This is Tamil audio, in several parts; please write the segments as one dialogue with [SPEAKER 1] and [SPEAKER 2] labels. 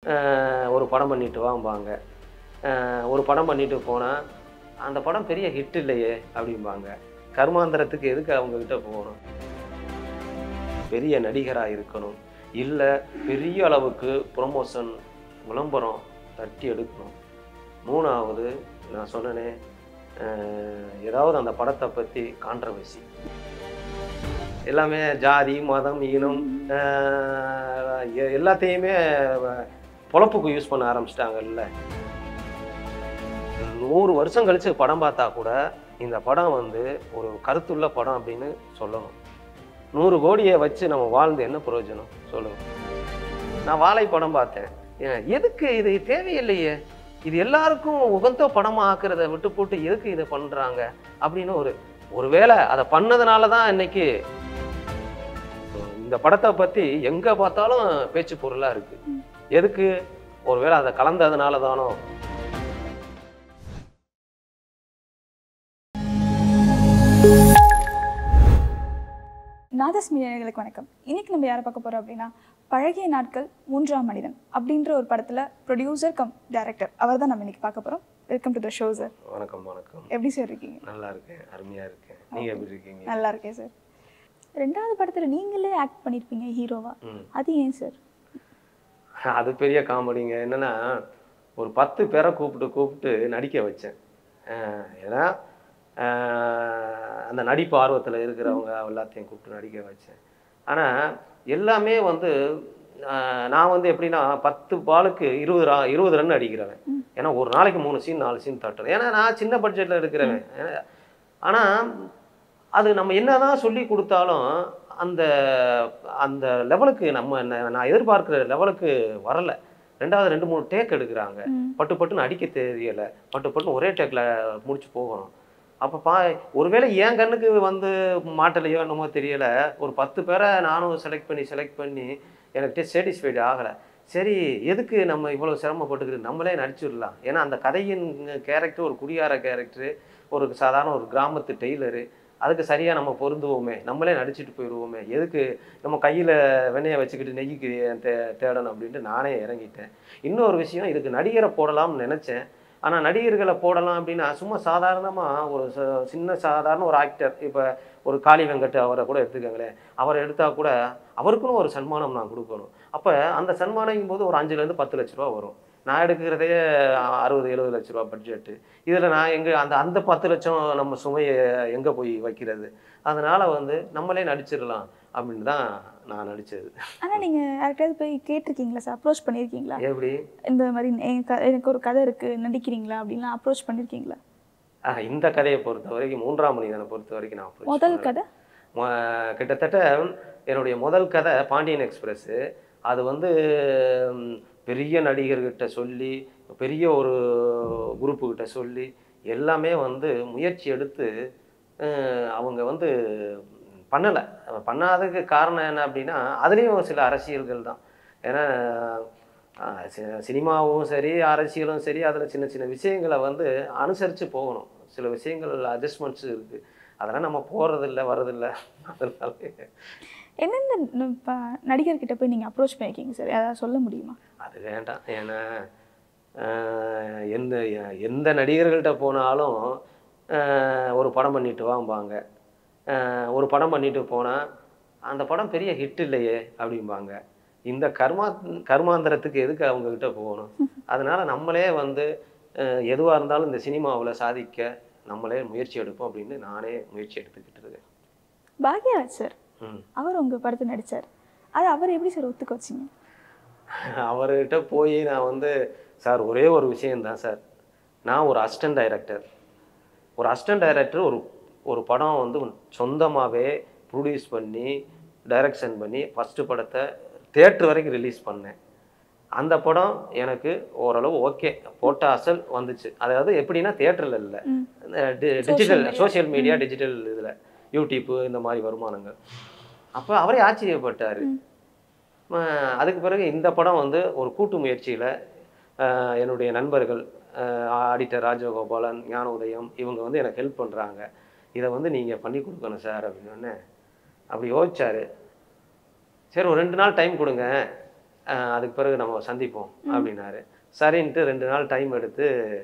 [SPEAKER 1] ஒரு படம் பண்ணிட்டு வாம்பாங்க. ஒரு படம் பண்ணிட்டு போனால் அந்த படம் பெரிய ஹிட் இல்லையே அப்படிம்பாங்க. கர்மாந்திரத்துக்கு எதுக்கு அவங்கக்கிட்ட போகணும்? பெரிய நடிகராக இருக்கணும், இல்லை பெரிய அளவுக்கு ப்ரொமோஷன் விளம்பரம் தட்டி எடுக்கணும். மூணாவது நான் சொன்னேனே, ஏதாவது அந்த படத்தை பற்றி கான்ட்ரவர்சி. எல்லாமே ஜாதி மதம் ஈனம் எல்லாத்தையுமே பொழப்புக்கு யூஸ் பண்ண ஆரம்பிச்சிட்டாங்கல்ல. 100 வருஷம் கழித்து படம் பார்த்தா கூட இந்த படம் வந்து ஒரு கருத்துள்ள படம் அப்படின்னு சொல்லணும். 100 கோடியை வச்சு நம்ம வாழ்ந்து என்ன பிரயோஜனம் சொல்லுங்கள்? நான் வாழை படம் பார்த்தேன். எதுக்கு இது தேவையில்லையே, இது எல்லாருக்கும் உகந்த படமாக ஆக்குறத விட்டு போட்டு எதுக்கு இதை பண்ணுறாங்க அப்படின்னு ஒருவேளை அதை பண்ணதுனால தான் இன்னைக்கு இந்த படத்தை பற்றி எங்கே பார்த்தாலும் பேச்சு பொருளாக இருக்குது. எதுக்கு? ஒருவேளை அதை கலந்ததுனால தானோ?
[SPEAKER 2] நாதஸ் மீடியாக்களுக்கு வணக்கம். இன்னைக்கு நம்ம யாரை பார்க்க போகிறோம் அப்படின்னா, பழகிய நாட்கள் 3ஆம் மனிதன் அப்படின்ற ஒரு படத்தில் ப்ரொடியூசர் கம் டைரக்டர் அவர் தான் நம்ம இன்னைக்கு பார்க்க போகிறோம். Welcome to the show sir.
[SPEAKER 1] வணக்கம். வணக்கம். எப்படி
[SPEAKER 2] சார் இருக்கீங்க?
[SPEAKER 1] நல்லா இருக்கேன், அருமையாக இருக்கேன். நீங்கள் எப்படி இருக்கீங்க?
[SPEAKER 2] நல்லா இருக்கேன் சார். 2வது படத்தில் நீங்களே ஆக்ட் பண்ணியிருப்பீங்க ஹீரோவா, அது ஏன் சார்?
[SPEAKER 1] அது பெரிய காமெடிங்க. என்னென்னா, ஒரு 10 பேரை கூப்பிட்டு நடிக்க வச்சேன். ஏன்னா அந்த நடிப்பு ஆர்வத்தில் இருக்கிறவங்க எல்லாத்தையும் கூப்பிட்டு நடிக்க வச்சேன். ஆனால் எல்லாமே வந்து நான் வந்து எப்படின்னா 10 பாலுக்கு 20 ரன் அடிக்கிறவன். ஏன்னா ஒரு நாளைக்கு 3 சீன் 4 சீன் தட்டுறேன். ஏன்னா நான் சின்ன பட்ஜெட்டில் இருக்கிறவன். ஆனால் அது நம்ம என்ன தான் சொல்லி கொடுத்தாலும் அந்த அந்த லெவலுக்கு நான் எதிர்பார்க்குற லெவலுக்கு வரலை. 2வது 2-3 டேக் எடுக்கிறாங்க. பட்டுன்னு அடிக்க தெரியலை, பட்டுன்னு ஒரே டேக்கில் முடிச்சு போகணும். அப்போ ஒருவேளை என் கண்ணுக்கு வந்து மாட்டலையோ என்னமோ தெரியலை. ஒரு 10 பேரை நானும் செலக்ட் பண்ணி எனக்கு சாட்டிஸ்ஃபைடு ஆகலை. சரி, எதுக்கு நம்ம இவ்வளோ சிரமப்பட்டுக்கிட்டு நம்மளே நடிச்சிடலாம். ஏன்னா அந்த கதையின் கேரக்டர் ஒரு குடியார கேரக்டரு, ஒரு சாதாரண ஒரு கிராமத்து டெய்லரு, அதுக்கு சரியாக நம்ம பொருந்துவோமே, நம்மளே நடிச்சுட்டு போயிடுவோமே, எதுக்கு நம்ம கையில் வெண்ணையை வச்சுக்கிட்டு நெய்க்கு தேடணும் அப்படின்ட்டு நானே இறங்கிட்டேன். இன்னொரு விஷயம், இதுக்கு நடிகரை போடலாம்னு நினச்சேன். ஆனால் நடிகர்களை போடலாம் அப்படின்னா சும்மா சாதாரணமாக ஒரு சாதாரண ஒரு ஆக்டர், இப்போ ஒரு காளி வெங்கட் அவரை கூட எடுத்துக்கங்களேன், அவரை எடுத்தால் கூட அவருக்குன்னு ஒரு சன்மானம் நான் கொடுக்கணும். அப்போ அந்த சன்மானம் போது ஒரு 5-10 லட்ச ரூபா வரும். நான் எடுக்கிறதே 60-70 லட்ச ரூபா பட்ஜெட்டு. இதில் நான் அந்த 10 லட்சம் நம்ம சுமையை எங்கே போய் வைக்கிறது? அதனால் வந்து நம்மளே நடிச்சிடலாம் அப்படின்னு தான் நான் நடித்தது.
[SPEAKER 2] ஆனால் நீங்கள் யார்கிட்டயாவது போய் கேட்டிருக்கீங்களா சார்? அப்ரோச் பண்ணியிருக்கீங்களா?
[SPEAKER 1] எப்படி?
[SPEAKER 2] இந்த மாதிரி எனக்கு ஒரு கதை இருக்குது, நடிக்கிறீங்களா அப்படின்லாம் அப்ரோச் பண்ணியிருக்கீங்களா?
[SPEAKER 1] இந்த கதையை பொறுத்த வரைக்கும் 3ஆம் மனிதனை பொறுத்த வரைக்கும் நான்
[SPEAKER 2] முதல் கதை
[SPEAKER 1] கிட்டத்தட்ட என்னுடைய முதல் கதை பாண்டியன் எக்ஸ்பிரஸ்ஸு. அது வந்து பெரிய நடிகர்கிட்ட சொல்லி, பெரிய ஒரு குரூப்புக்கிட்ட சொல்லி எல்லாமே வந்து முயற்சி எடுத்து அவங்க வந்து பண்ணலை. பண்ணாததுக்கு காரணம் என்ன அப்படின்னா, அதுலேயும் சில அரசியல்கள் தான். ஏன்னா சினிமாவும் சரி அரசியலும் சரி, அதில் சின்ன சின்ன விஷயங்களை வந்து அனுசரித்து போகணும். சில விஷயங்கள் அட்ஜஸ்ட்மெண்ட்ஸ் இருக்குது, அதெல்லாம் நம்ம போகிறதில்ல வரதில்லை. அதனால
[SPEAKER 2] என்னென்ன நடிகர்கிட்ட போய் நீங்கள் அப்ரோச் பண்ணியிருக்கீங்க சார்? ஏதாவது சொல்ல முடியுமா?
[SPEAKER 1] அது வேண்டாம். ஏன்னா எந்த நடிகர்கள்ட்ட போனாலும் ஒரு படம் பண்ணிட்டு வாம்பாங்க. ஒரு படம் பண்ணிட்டு போனால் அந்த படம் பெரிய ஹிட் இல்லையே அப்படிம்பாங்க. இந்த கர்மாந்திரத்துக்கு எதுக்கு அவங்கக்கிட்ட போகணும்? அதனால் நம்மளே வந்து எதுவாக இருந்தாலும் இந்த சினிமாவில் சாதிக்க நம்மளே முயற்சி எடுப்போம் அப்படின்னு நானே முயற்சி எடுத்துக்கிட்டு இருக்கேன்.
[SPEAKER 2] பாக்யராஜ் சார், அவர் உங்கள் படத்தை நடித்தார். அது அவர் எப்படி சார் ஒத்துக்க வச்சிங்க?
[SPEAKER 1] அவர்கிட்ட போய் நான் வந்து, சார் ஒரே ஒரு விஷயந்தான் சார், நான் ஒரு அசிஸ்டன்ட் டைரக்டர் ஒரு படம் வந்து சொந்தமாகவே ப்ரொடியூஸ் பண்ணி டைரக்ஷன் பண்ணி ஃபஸ்ட்டு படத்தை தியேட்டர் வரைக்கும் ரிலீஸ் பண்ணேன். அந்த படம் எனக்கு ஓரளவு ஓகே, போட்ட அசல் வந்துச்சு. அதாவது எப்படின்னா தியேட்டரில் இல்லை, டிஜிட்டல் சோஷியல் மீடியா டிஜிட்டல் இதில் யூடியூப்பு இந்த மாதிரி வருமானங்கள். அப்போ அவரே ஆச்சரியப்பட்டார். அதுக்கு பிறகு இந்த படம் வந்து ஒரு கூட்டு முயற்சியில் என்னுடைய நண்பர்கள் ஆடிட்டர் ராஜகோபாலன், ஞான உதயம், இவங்க வந்து எனக்கு ஹெல்ப் பண்ணுறாங்க. இதை வந்து நீங்கள் பண்ணி கொடுக்கணும் சார் அப்படின்னு. அப்படி யோசிச்சார். சரி ஒரு 2 நாள் டைம் கொடுங்க, அதுக்கு பிறகு நம்ம சந்திப்போம் அப்படின்னாரு. சரின்ட்டு 2 நாள் டைம் எடுத்து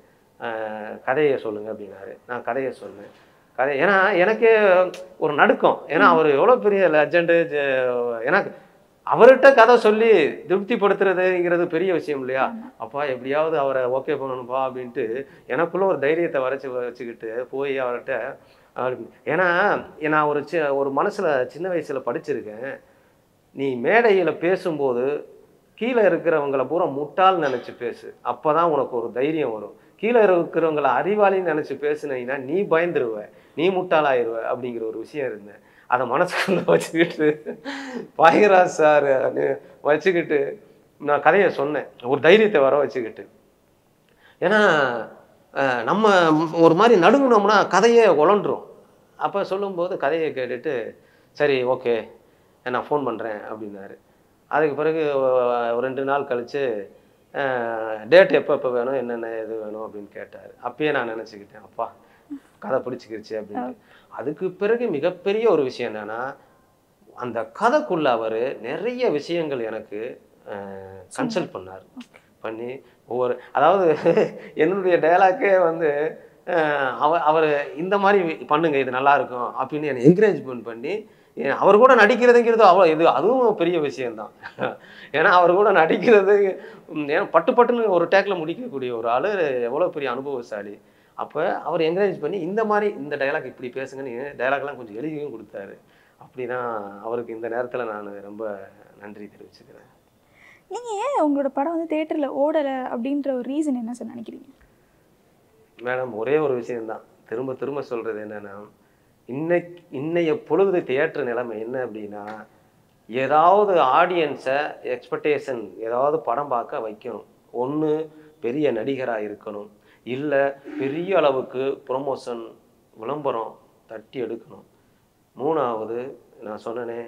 [SPEAKER 1] கதையை சொல்லுங்க அப்படின்னாரு. நான் கதையை சொன்னேன். ஏன்னா எனக்கே ஒரு நடுக்கம். ஏன்னா அவர் எவ்வளோ பெரிய லெஜண்டு. எனக்கு அவர்கிட்ட கதை சொல்லி திருப்திப்படுத்துறதுங்கிறது பெரிய விஷயம் இல்லையா? அப்பா எப்படியாவது அவரை ஓகே பண்ணணும்ப்பா அப்படின்ட்டு எனக்குள்ள ஒரு தைரியத்தை வச்சுக்கிட்டு போய் அவர்கிட்ட. ஏன்னா நான் ஒரு மனசுல சின்ன வயசுல படிச்சிருக்கேன். நீ மேடையில் பேசும்போது கீழே இருக்கிறவங்கள பூரா முட்டாள்னு நினச்சி பேசு, அப்போதான் உனக்கு ஒரு தைரியம் வரும். கீழே இருக்கிறவங்கள அறிவாளின்னு நினச்சி பேசுனீங்கன்னா நீ பயந்துருவ, நீ முட்டாளாயிருவ அப்படிங்கிற ஒரு விஷயம் இருந்தேன். அதை மனசுக்குள்ள வச்சுக்கிட்டு பாகிராஜ் சார் வச்சுக்கிட்டு நான் கதையை சொன்னேன், ஒரு தைரியத்தை வர வச்சுக்கிட்டு. ஏன்னா நம்ம ஒரு மாதிரி நடுங்கினோம்னா கதையே உழண்டுரும். அப்போ சொல்லும்போது கதையை கேட்டுட்டு சரி ஓகே நான் ஃபோன் பண்ணுறேன் அப்படின்னாரு. அதுக்கு பிறகு ஒரு 2 நாள் கழித்து டேட் எப்போ வேணும், என்னென்ன இது வேணும் அப்படின்னு கேட்டார். அப்பயே நான் நினச்சிக்கிட்டேன், அப்பா கதை பிடிச்சிக்கிருச்சு அப்படின்ட்டு. அதுக்கு பிறகு மிகப்பெரிய ஒரு விஷயம் என்னென்னா, அந்த கதைக்குள்ள அவர் நிறைய விஷயங்கள் எனக்கு கன்சல்ட் பண்ணார். பண்ணி அதாவது என்னுடைய டைலாக்கே வந்து அவர் இந்த மாதிரி பண்ணுங்க, இது நல்லா இருக்கும் அப்படின்னு என்னை என்கரேஜ்மெண்ட் பண்ணி அவர் கூட நடிக்கிறதுங்கிறது அதுவும் பெரிய விஷயம்தான். ஏன்னா அவர் கூட நடிக்கிறது ஏன்னா பட்டுன்னு ஒரு டேக்கில் முடிக்கக்கூடிய ஒரு ஆள் எவ்வளோ பெரிய அனுபவசாலி. அப்போ அவர் என்கரேஜ் பண்ணி இந்த டைலாக் இப்படி பேசுங்கன்னு டைலாக்லாம் கொஞ்சம் எழுதியும் கொடுத்தாரு. அப்படிதான் அவருக்கு இந்த நேரத்தில் நான் ரொம்ப நன்றி தெரிவிச்சுக்கிறேன்.
[SPEAKER 2] நீங்கள் ஏன் உங்களோட படம் வந்து தியேட்டரில் ஓடலை அப்படின்ற ஒரு ரீசன் என்ன சார் நினைக்கிறீங்க?
[SPEAKER 1] மேடம் ஒரே ஒரு விஷயம்தான் திரும்ப திரும்ப சொல்கிறது என்னென்னா, இன்னைய பொழுது தியேட்டர் நிலைமை என்ன அப்படின்னா, ஏதாவது ஆடியன்ஸை எக்ஸ்பெக்டேஷன் ஏதாவது படம் பார்க்க வைக்கணும். ஒன்று பெரிய நடிகராக இருக்கணும், இல்லை பெரிய அளவுக்கு ப்ரொமோஷன் விளம்பரம் தட்டி எடுக்கணும். மூணாவது நான் சொன்னேனே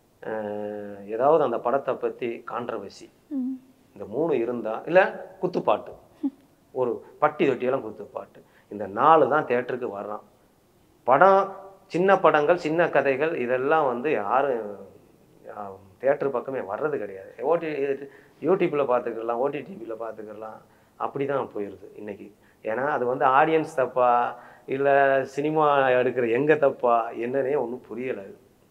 [SPEAKER 1] ஏதாவது அந்த படத்தை பற்றி கான்ட்ரவர்சி. இந்த 3 இருந்தால், இல்லை குத்துப்பாட்டு, ஒரு பட்டி தொட்டியெல்லாம் குத்துப்பாட்டு, இந்த 4 தான் தியேட்டருக்கு வர்றான். படம் சின்ன படங்கள் சின்ன கதைகள் இதெல்லாம் வந்து யாரும் தியேட்டர் பக்கமே வர்றது கிடையாது. யூடியூப்பில் பார்த்துக்கலாம், ஓடிடிவியில் பார்த்துக்கலாம், அப்படி தான் போயிடுது இன்றைக்கி. ஏன்னா அது வந்து ஆடியன்ஸ் தப்பா இல்லை சினிமா எடுக்கிற எங்கே தப்பா என்னன்னே ஒன்றும் புரியலை.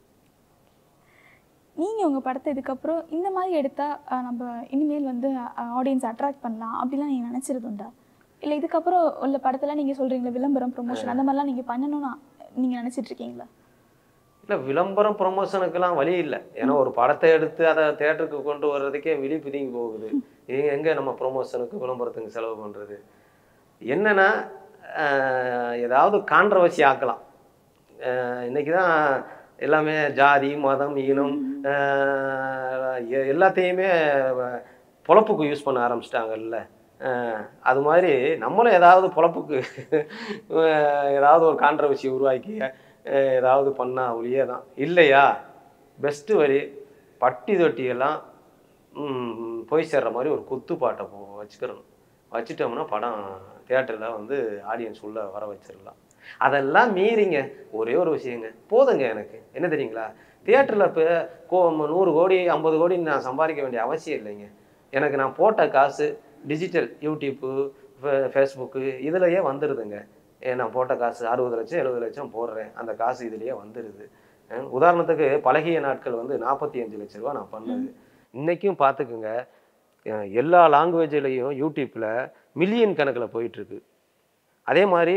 [SPEAKER 2] நீங்கள் உங்கள் படத்தை இதுக்கப்புறம் இந்த மாதிரி எடுத்தால் நம்ம இனிமேல் வந்து ஆடியன்ஸ் அட்ராக்ட் பண்ணலாம் அப்படிலாம் நீங்கள் நினச்சிருது உண்டா? இல்லை இதுக்கப்புறம் உள்ள படத்தில் நீங்கள் சொல்கிறீங்களா விளம்பரம் ப்ரொமோஷன் அந்த மாதிரிலாம் நீங்கள் பண்ணணும்னா நீங்கள் நினச்சிட்ருக்கீங்களா?
[SPEAKER 1] இல்லை, விளம்பரம் ப்ரொமோஷனுக்கெல்லாம் வழி இல்லை. ஏன்னா ஒரு படத்தை எடுத்து அதை தேட்டருக்கு கொண்டு வர்றதுக்கே விழி பிதுங்கி போகுது. எங்கே நம்ம ப்ரொமோஷனுக்கு விளம்பரத்துக்கு செலவு பண்ணுறது? என்னென்னா ஏதாவது கான்ட்ரவர்சி ஆக்கலாம். இன்றைக்கி தான் எல்லாமே ஜாதி மதம் ஈனம் எல்லாத்தையுமே பொழப்புக்கு யூஸ் பண்ண ஆரம்பிச்சிட்டாங்கல்ல. அது மாதிரி நம்மளும் ஏதாவது பொழப்புக்கு ஏதாவது ஒரு கான்ட்ரவர்சி உருவாக்கி ஏதாவது பண்ணால் ஒளியே தான் இல்லையா. பெஸ்ட்டு வழி பட்டி தொட்டியெல்லாம் போய் சேர்ற மாதிரி ஒரு குத்துப்பாட்டை வச்சுட்டோம்னா படம் தியேட்டரில் வந்து ஆடியன்ஸ் உள்ளே வர வச்சிடலாம். அதெல்லாம் மீறிங்க ஒரே ஒரு விஷயங்க போதுங்க. எனக்கு என்ன தெரியுங்களா, தியேட்டரில் இப்போ 100 கோடி 50 கோடி நான் சம்பாதிக்க வேண்டிய அவசியம் இல்லைங்க. எனக்கு நான் போட்ட காசு டிஜிட்டல் யூடியூப்பு ஃபேஸ்புக்கு இதுலையே வந்துடுதுங்க. நான் போட்ட காசு 60 லட்சம் 70 லட்சம் போடுறேன், அந்த காசு இதுலேயே வந்துடுது. உதாரணத்துக்கு பழகிய நாட்கள் வந்து 45 லட்ச ரூபா நான் பண்ணது. இன்றைக்கும் பார்த்துக்குங்க, எல்லா லாங்குவேஜ்லேயும் யூடியூப்பில் மில்லியன் கணக்கில் போயிட்டுருக்கு. அதே மாதிரி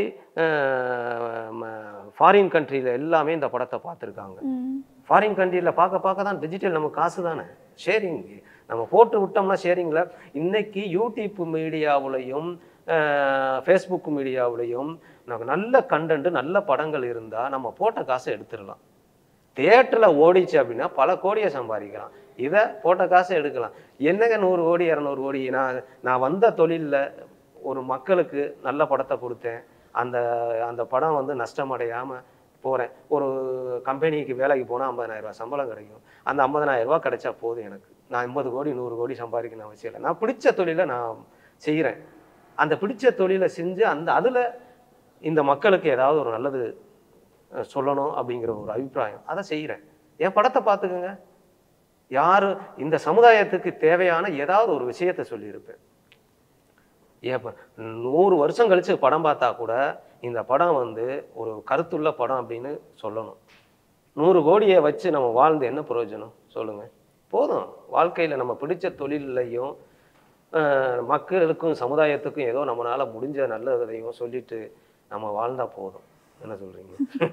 [SPEAKER 1] ஃபாரின் கண்ட்ரியில் எல்லாமே இந்த படத்தை பார்த்துருக்காங்க. ஃபாரின் கண்ட்ரியில் பார்க்க தான் டிஜிட்டல் நம்ம காசு தானே ஷேரிங் நம்ம போட்டு விட்டோம்னா ஷேரிங்கில். இன்றைக்கி யூடியூப் மீடியாவுலையும் ஃபேஸ்புக் மீடியாவுலையும் நமக்கு நல்ல கண்டென்ட்டு நல்ல படங்கள் இருந்தால் நம்ம போட்ட காசை எடுத்துடலாம். தியேட்டரில் ஓடிச்சு அப்படின்னா பல கோடியை சம்பாதிக்கலாம். இதை போட்ட காசை எடுக்கலாம். என்னங்க 100 கோடி 200 கோடி. நான் வந்த தொழிலில் ஒரு மக்களுக்கு நல்ல படத்தை கொடுத்தேன். அந்த படம் வந்து நஷ்டமடையாமல் போகிறேன். ஒரு கம்பெனிக்கு வேலைக்கு போனால் 50,000 ரூபா சம்பளம் கிடைக்கும். அந்த 50,000 ரூபா கிடைச்சா போதும் எனக்கு. நான் 50 கோடி 100 கோடி சம்பாதிக்கணும் அவசியம் இல்லை. நான் பிடிச்ச தொழிலை நான் செய்கிறேன். அந்த பிடிச்ச தொழிலை செஞ்சு அதில் இந்த மக்களுக்கு ஏதாவது ஒரு நல்லது சொல்லணும் அப்படிங்கிற ஒரு அபிப்பிராயம், அதை செய்கிறேன். என் படத்தை பார்த்துக்குங்க. யாரு இந்த சமுதாயத்துக்கு தேவையான ஏதாவது ஒரு விஷயத்த சொல்லியிருப்பேன். ஏப்ப 100 வருஷம் கழிச்சு படம் பார்த்தா கூட இந்த படம் வந்து ஒரு கருத்துள்ள படம் அப்படின்னு சொல்லணும். 100 கோடியை வச்சு நம்ம வாழ்ந்து என்ன பிரயோஜனம் சொல்லுங்க? போதும். வாழ்க்கையில் நம்ம பிடிச்ச தொழிலையும் மக்களுக்கும் சமுதாயத்துக்கும் ஏதோ நம்மளால முடிஞ்ச நல்லதையும் சொல்லிட்டு நம்ம வாழ்ந்தா போதும். என்ன சொல்றீங்க?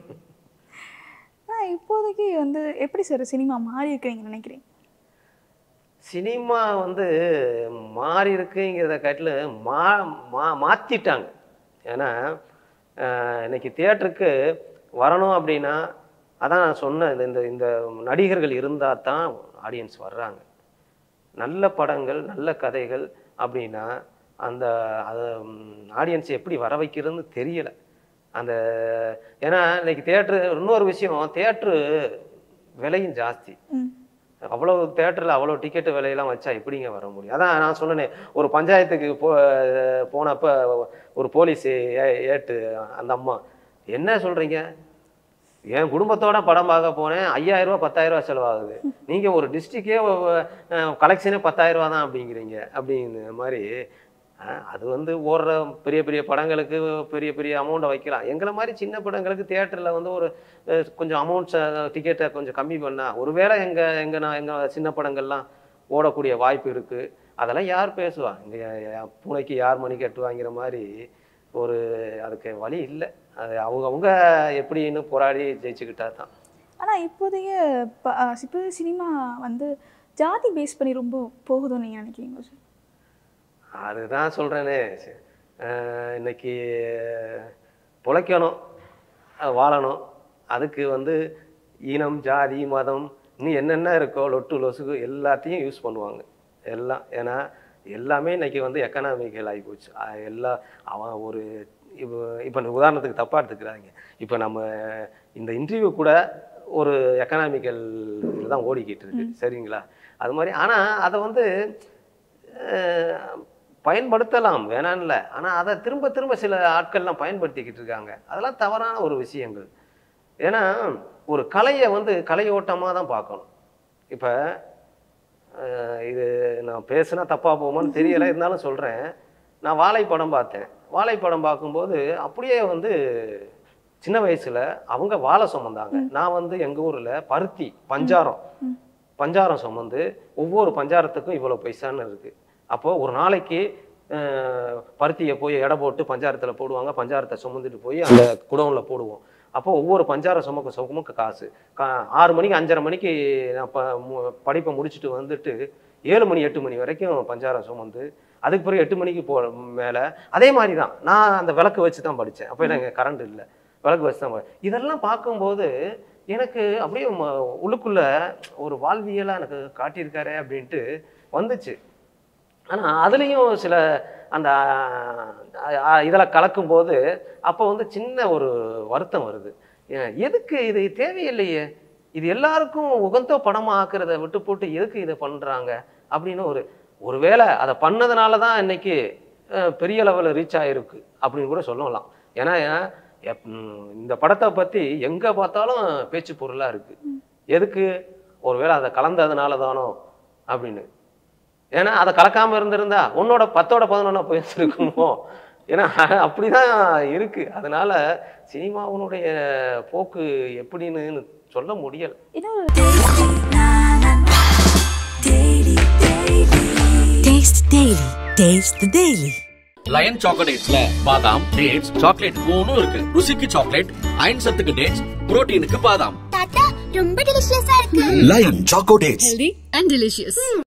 [SPEAKER 2] இப்போதைக்கு வந்து எப்படி சார் சினிமா மாறி இருக்குன்னு நினைக்கிறீங்க?
[SPEAKER 1] சினிமா வந்து மாறி இருக்குங்கிறத காட்டிலும் மாற்றிட்டாங்க. ஏன்னா இன்னைக்கு தியேட்டருக்கு வரணும் அப்படின்னா அதான் நான் சொன்ன இந்த இந்த நடிகர்கள் இருந்தால் தான் ஆடியன்ஸ் வர்றாங்க. நல்ல படங்கள் நல்ல கதைகள் அப்படின்னா அந்த அதை ஆடியன்ஸ் எப்படி வர வைக்கிறதுன்னு தெரியலை. அந்த ஏன்னா இன்னைக்கு தியேட்ரு இன்னொரு விஷயம், தியேட்ரு விலையும் ஜாஸ்தி. அவ்வளோ தியேட்டரில் அவ்வளோ டிக்கெட்டு விலையெல்லாம் வச்சா எப்படிங்க வர முடியும்? அதான் நான் சொன்னேனே, ஒரு பஞ்சாயத்துக்கு போனப்போ ஒரு போலீஸ் ஏட்டு அந்த அம்மா என்ன சொல்கிறீங்க, என் குடும்பத்தோட படம் பார்க்க போனேன், 5000 ரூபா 10,000 ரூபா செலவாகுது, நீங்கள் ஒரு டிஸ்ட்ரிக்டே கலெக்ஷனே 10,000 ரூபா தான் அப்படிங்கிறீங்க அப்படிங்கிற மாதிரி. அது வந்து ஓடுற பெரிய பெரிய படங்களுக்கு பெரிய பெரிய அமௌண்ட்டை வைக்கலாம். எங்களை மாதிரி சின்ன படங்களுக்கு தியேட்டரில் வந்து ஒரு கொஞ்சம் அமௌண்ட்ஸை டிக்கெட்டை கொஞ்சம் கம்மி பண்ணால் ஒருவேளை எங்கள் சின்ன படங்கள்லாம் ஓடக்கூடிய வாய்ப்பு இருக்குது. அதெல்லாம் யார் பேசுவா? இங்கே பூனைக்கு யார் மணி கட்டுவாங்கிற மாதிரி ஒரு அதுக்கு வழி இல்லை. அது அவங்க எப்படின்னு போராடி ஜெயிச்சுக்கிட்டா தான்.
[SPEAKER 2] ஆனால் இப்போதைய சினிமா வந்து ஜாதி பேஸ் பண்ணி ரொம்ப போகுதுன்னு நீங்கள் நினைக்கிறீங்க சார்?
[SPEAKER 1] அதுதான் சொல்கிறேனே, இன்னைக்கு பிழைக்கணும் வாழணும், அதுக்கு வந்து இனம் ஜாதி மதம் இன்னும் என்னென்ன இருக்கோ லொட்டு லொசுகு எல்லாத்தையும் யூஸ் பண்ணுவாங்க எல்லாம். ஏன்னா எல்லாமே இன்னைக்கு வந்து எக்கனாமிக்கல் ஆகி போச்சு. அவன் ஒரு இப்போ உதாரணத்துக்கு தப்பாக எடுத்துக்கிறாங்க. இப்போ நம்ம இந்த இன்டர்வியூ கூட ஒரு எக்கனாமிக்கல் தான் ஓடிக்கிட்டு இருக்கு, சரிங்களா? அது மாதிரி. ஆனால் அதை வந்து பயன்படுத்தலாம் வேணான்ல, ஆனால் அதை திரும்ப திரும்ப சில ஆட்கள்லாம் பயன்படுத்திக்கிட்டு இருக்காங்க. அதெல்லாம் தவறான ஒரு விஷயங்கள். ஏன்னா ஒரு கலையை வந்து கலையோட்டமாக தான் பார்க்கணும். இப்போ இது நான் பேசுனா தப்பாக போகுமான்னு தெரியலை, இருந்தாலும் சொல்கிறேன். நான் வாழைப்படம் பார்த்தேன். வாழைப்படம் பார்க்கும்போது அப்படியே வந்து சின்ன வயசில் அவங்க வாழை சுமந்தாங்க. நான் வந்து எங்கள் ஊரில் பருத்தி பஞ்சாரம் சுமந்து ஒவ்வொரு பஞ்சாரத்துக்கும் இவ்வளோ பைசான்னு இருக்குது. அப்போது ஒரு நாளைக்கு பருத்தியை போய் எடை போட்டு பஞ்சாரத்தில் போடுவாங்க, பஞ்சாரத்தை சுமந்துட்டு போய் அந்த குடோனில் போடுவோம். அப்போது ஒவ்வொரு பஞ்சாரம் சுமக்க காசு 6 மணிக்கு 5:30 மணிக்கு நான் படிப்பை முடிச்சுட்டு வந்துட்டு 7 மணி 8 மணி வரைக்கும் பஞ்சாரம் சுமந்து அதுக்கு பிறகு 8 மணிக்கு மேலே அதே மாதிரி தான் நான் அந்த விளக்கு வச்சு தான் படித்தேன். அப்போ எனக்கு கரண்ட் இல்லை, விளக்கு வச்சு தான். இதெல்லாம் பார்க்கும்போது எனக்கு அப்படியே உள்ளுக்குள்ள ஒரு வாழ்வியலாக எனக்கு காட்டியிருக்காரு அப்படின்ட்டு வந்துச்சு. ஆனால் அதுலேயும் சில அந்த இதில் கலக்கும்போது அப்போ வந்து சின்ன ஒரு வருத்தம் வருது. எதுக்கு இது தேவையில்லையே, இது எல்லாருக்கும் உகந்த படமாக ஆக்குறத விட்டு போட்டு எதுக்கு இதை பண்ணுறாங்க அப்படின்னு ஒருவேளை அதை பண்ணதுனால தான் இன்னைக்கு பெரிய லெவலில் ரீச் ஆகிருக்கு அப்படின்னு கூட சொல்லலாம். ஏன்னா இந்த படத்தை பற்றி எங்கே பார்த்தாலும் பேச்சு பொருளாக இருக்குது. எதுக்கு? ஒருவேளை அதை கலந்ததுனால தானோ அப்படின்னு. ஏன்னா அதை கலக்காமல் இருந்திருந்தா உன்னோட 10ஓட 11 போயிருக்குமோ? ஏன்னா அப்படிதான் இருக்கு. அதனால சினிமாவுடைய போக்கு எப்படின்னு சொல்ல முடியல.
[SPEAKER 3] லயன் சாக்லேட்ஸ்ல பாதாம், டேட்ஸ், சாக்லேட் 3 இருக்கு. ருசிக்கு சாக்லேட், அயன் சத்துக்கு டேட்ஸ், புரோட்டீனுக்கு பாதாம்.
[SPEAKER 4] தாத்தா ரொம்ப டெலிஷியஸா இருக்கு.
[SPEAKER 3] Lion choco dates.
[SPEAKER 4] Healthy and delicious.